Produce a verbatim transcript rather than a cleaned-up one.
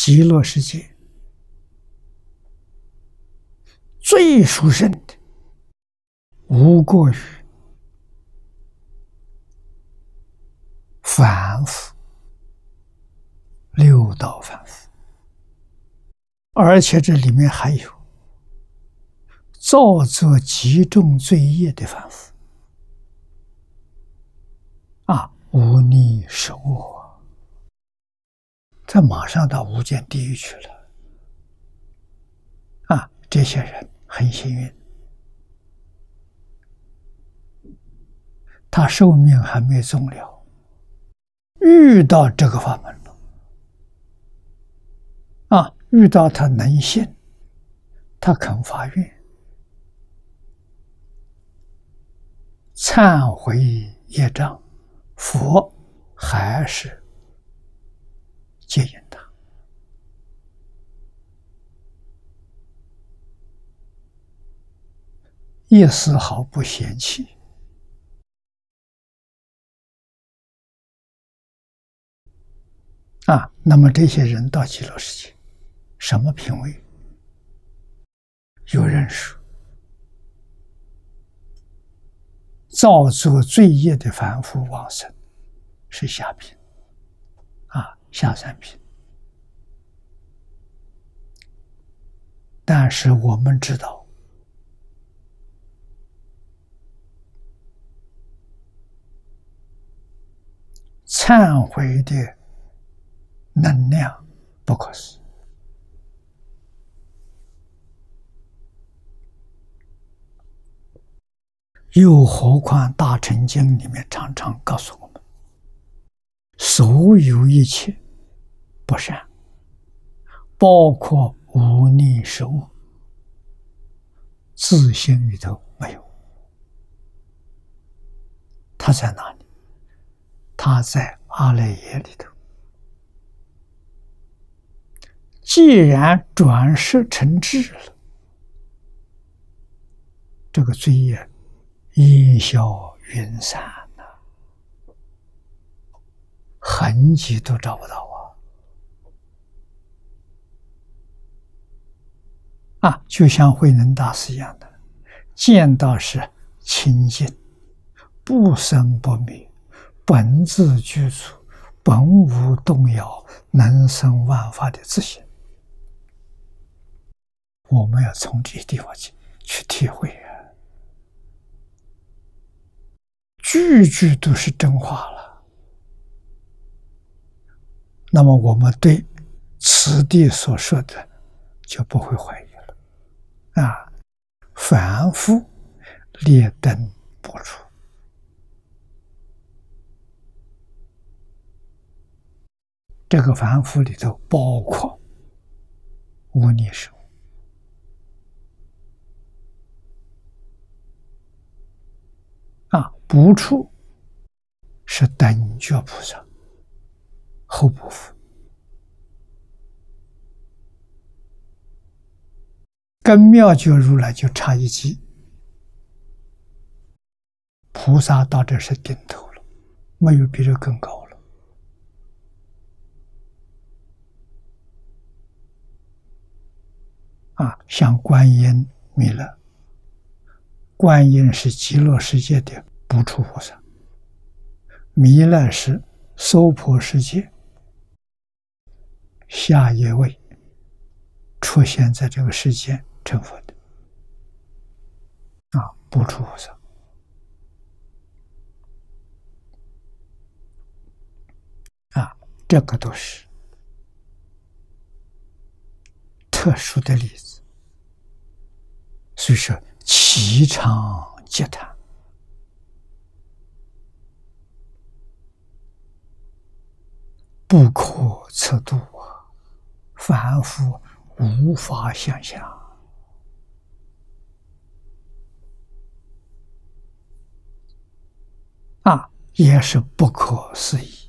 极乐世界最殊胜的，无过于凡夫六道凡夫，而且这里面还有造作极重罪业的凡夫啊，无逆守我，这马上到无间地狱去了啊！这些人很幸运，他寿命还没终了，遇到这个法门了啊！遇到他能信，他肯发愿，忏悔业障，佛还是接引他。一丝毫不嫌弃啊！那么这些人到极乐世界，什么品位？有人说，造作罪业的凡夫往生是下品啊，下三品。但是我们知道，忏悔的能量不可思议。又何况《大乘经》里面常常告诉我们，所有一切不善，包括无逆守我，自性里头没有。它在哪里？它在阿赖耶里头。既然转识成智了，这个罪业烟消云散了，痕迹都找不到啊！啊，就像慧能大师一样的，见到是清净，不生不灭，本自具足，本无动摇，能生万法的自性。我们要从这些地方去去体会啊，句句都是真话了。那么我们对此地所说的就不会怀疑了啊！凡夫劣等不出，这个凡夫里头包括无逆守啊，不出是等觉菩萨，后不服，跟妙觉如来就差一级，菩萨到这是顶头了，没有比这更高了啊！像观音、弥勒，观音是极乐世界的不出菩萨，弥勒是娑婆世界下一位出现在这个世间成佛的啊，不出菩萨啊，这个都是特殊的例子，所以说其常皆谈，不可测度啊，凡夫无法想象啊，也是不可思议。